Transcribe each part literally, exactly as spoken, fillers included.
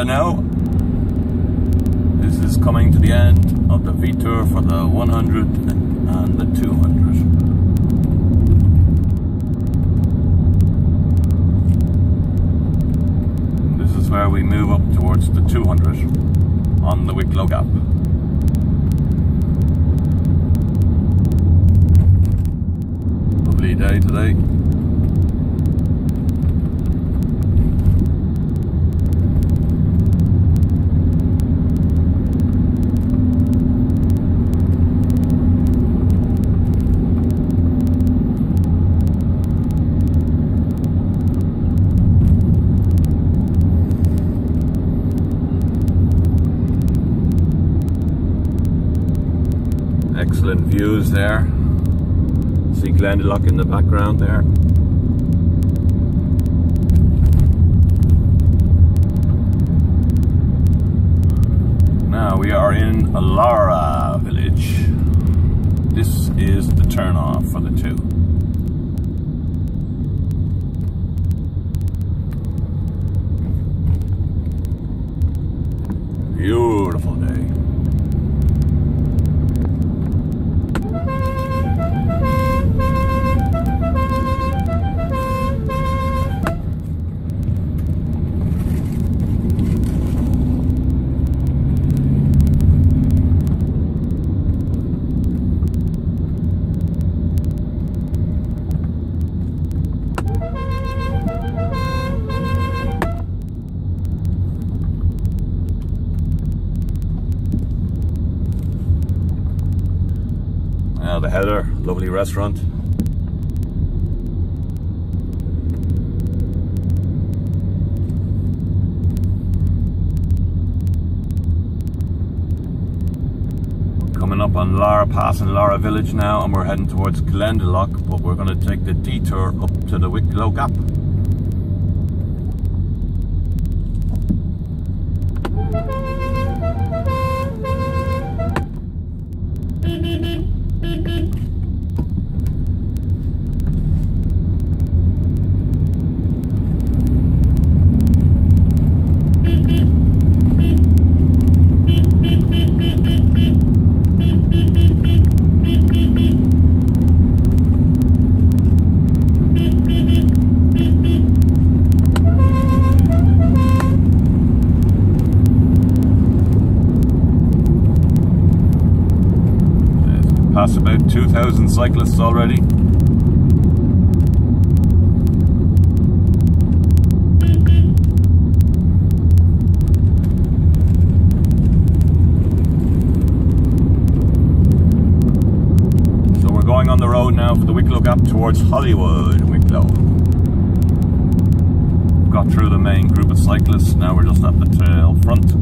Lara now. This is coming to the end of the V-Tour for the one hundred and the two hundred. This is where we move up towards the two hundred on the Wicklow Gap. Lovely day today. Excellent views there. See Glendalough in the background there. Now we are in Lara village. This is the turn off for the two. Beautiful day. Now the Heather, lovely restaurant. We're coming up on Lara, passing Lara village now, and we're heading towards Glendalough, but we're going to take the detour up to the Wicklow Gap. Passed about two thousand cyclists already. So we're going on the road now for the Wicklow Gap towards Hollywood, Wicklow. Got through the main group of cyclists, now we're just at the tail front.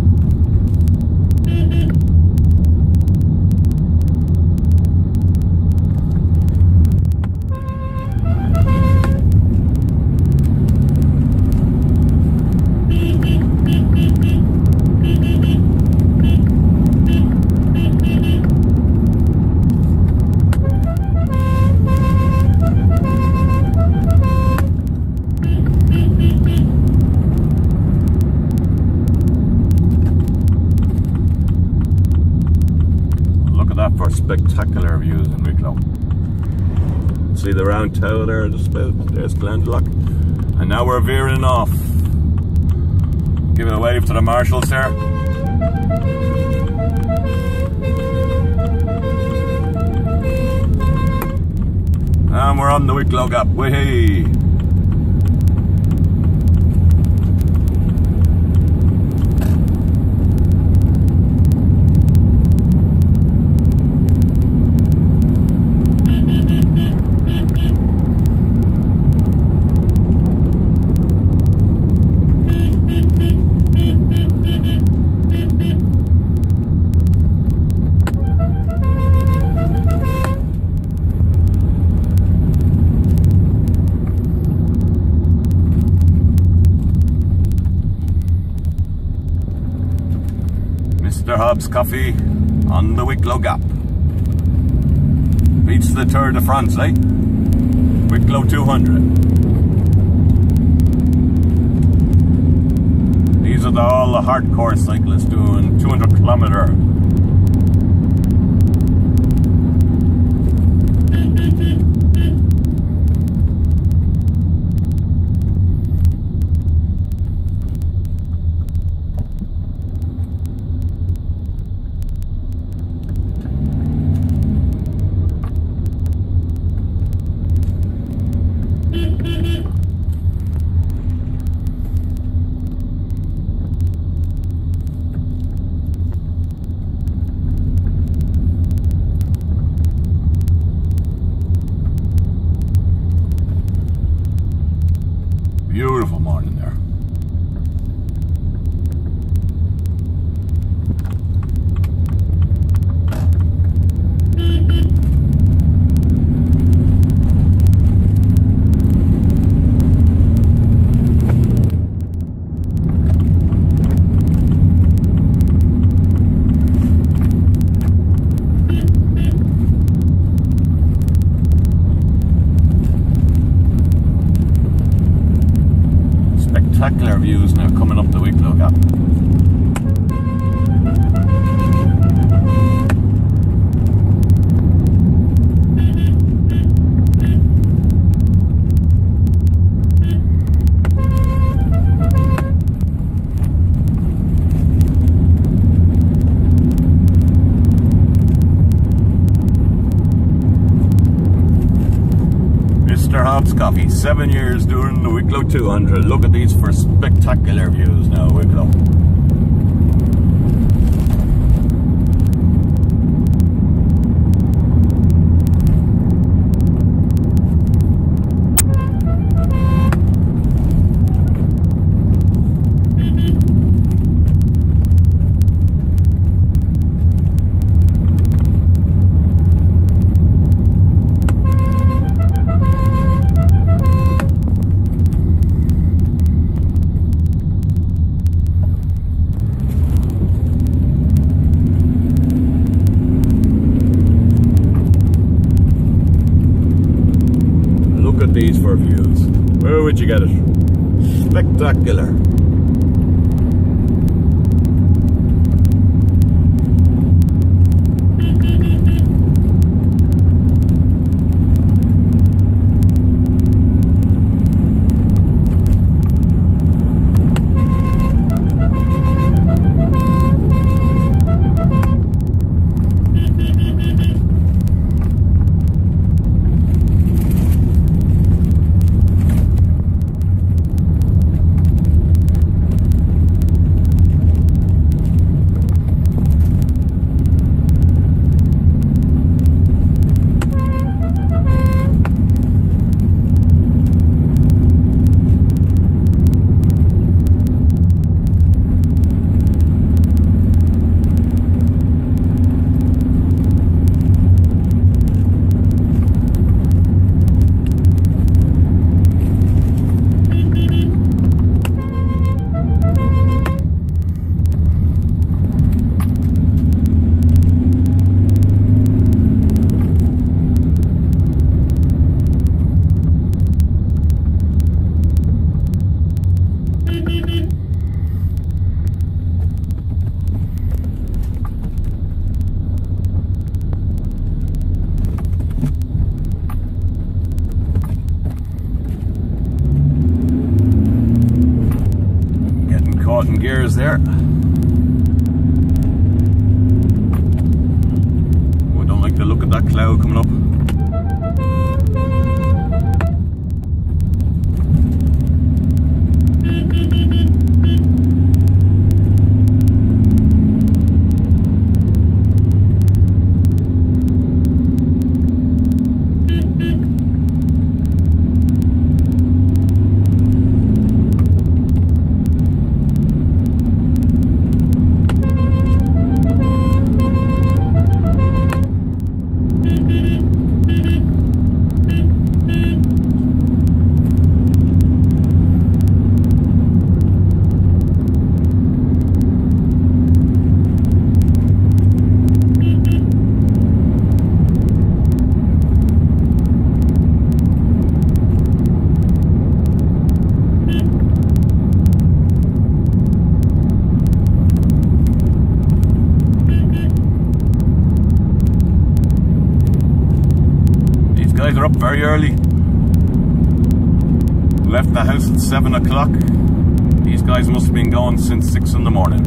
For spectacular views in Wicklow. See the round tower there just about, there's Glendalough. And now we're veering off. Give it a wave to the marshals there. And we're on the Wicklow Gap, way. Mister Hobbs coffee on the Wicklow Gap. Beats the Tour de France, eh? Wicklow two hundred. These are the all the hardcore cyclists doing two hundred kilometer. Beautiful morning there. Spectacular views now coming up the Wicklow Gap. Mister Hobbs Coffee, seven years doing the Wicklow two hundred. Look at these for spectacular views now, Wicklow. Look at these for views. Where would you get it? Spectacular. Caught in gears there. Oh, I don't like the look of that cloud coming up. Mm-hmm. very early. Left the house at seven o'clock. These guys must have been going since six in the morning.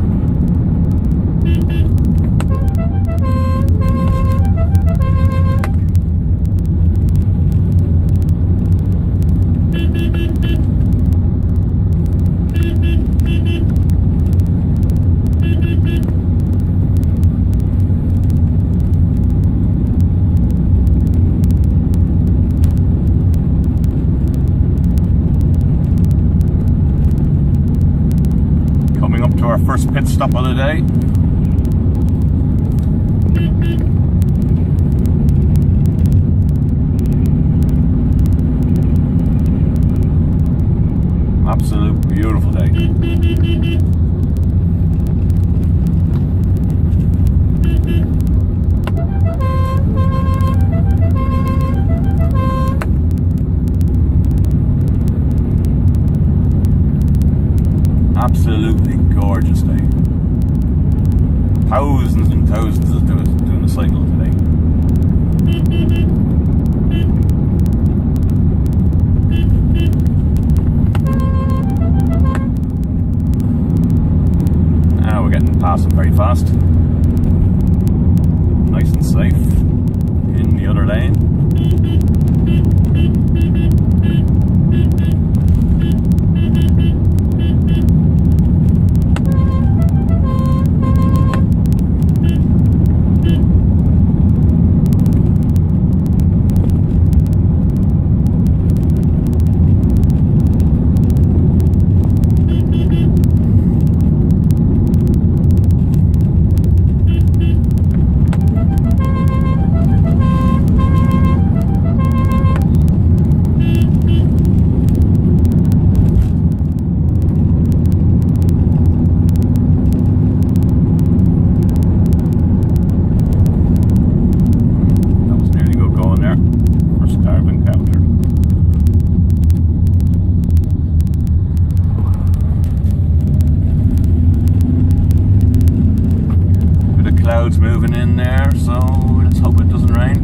Our first pit stop of the day. Absolute beautiful day. Absolutely gorgeous day. Thousands and thousands of doing, doing the cycle today. Now we're getting past them very fast. Nice and safe in the other lane. Clouds moving in there, so let's hope it doesn't rain.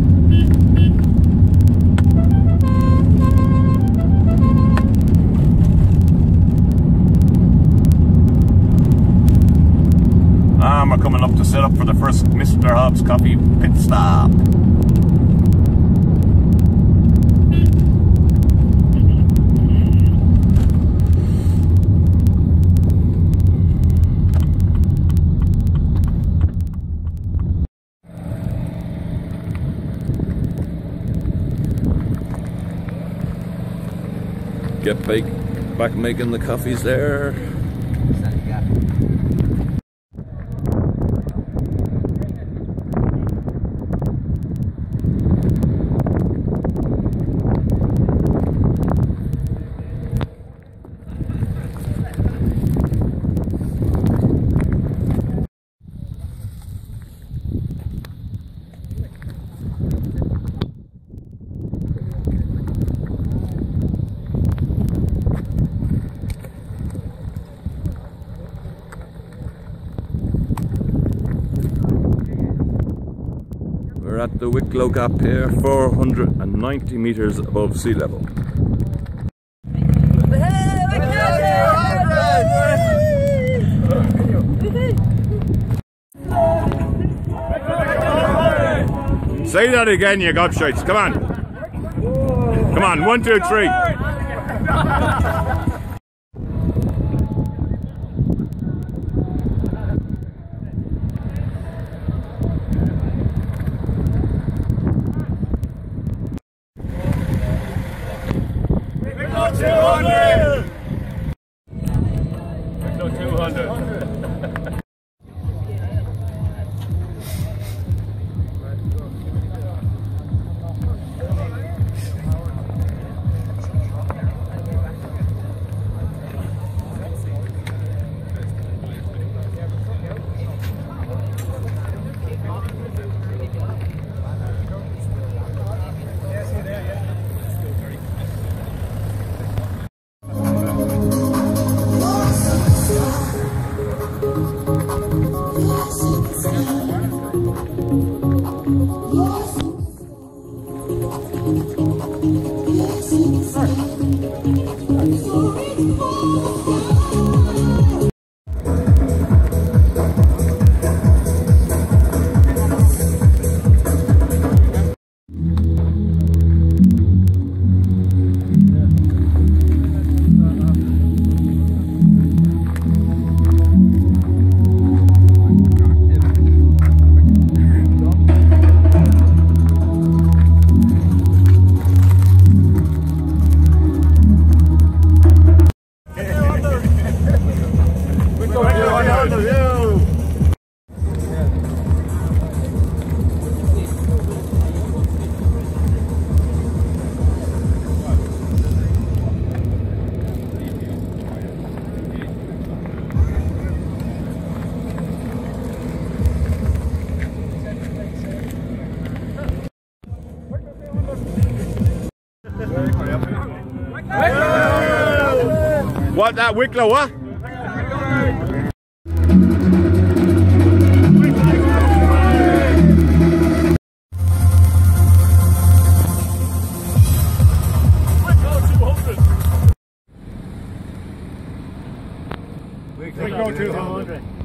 Ah, we're coming up to set up for the first Mister Hobbs coffee pit stop. Get back, back making the coffees there. We're at the Wicklow Gap here, four hundred ninety metres above sea level. Say that again, you gobshites. Come on. Come on, one, two, three. two hundred! two hundred. What, that Wicklow, what? Wicklow two hundred.